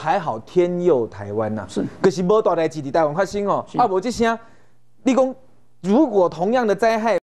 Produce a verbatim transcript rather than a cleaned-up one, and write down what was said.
还好天佑台湾呐、啊， 是， 可是无大代志伫台湾发生哦，啊无这声，你讲如果同样的灾害。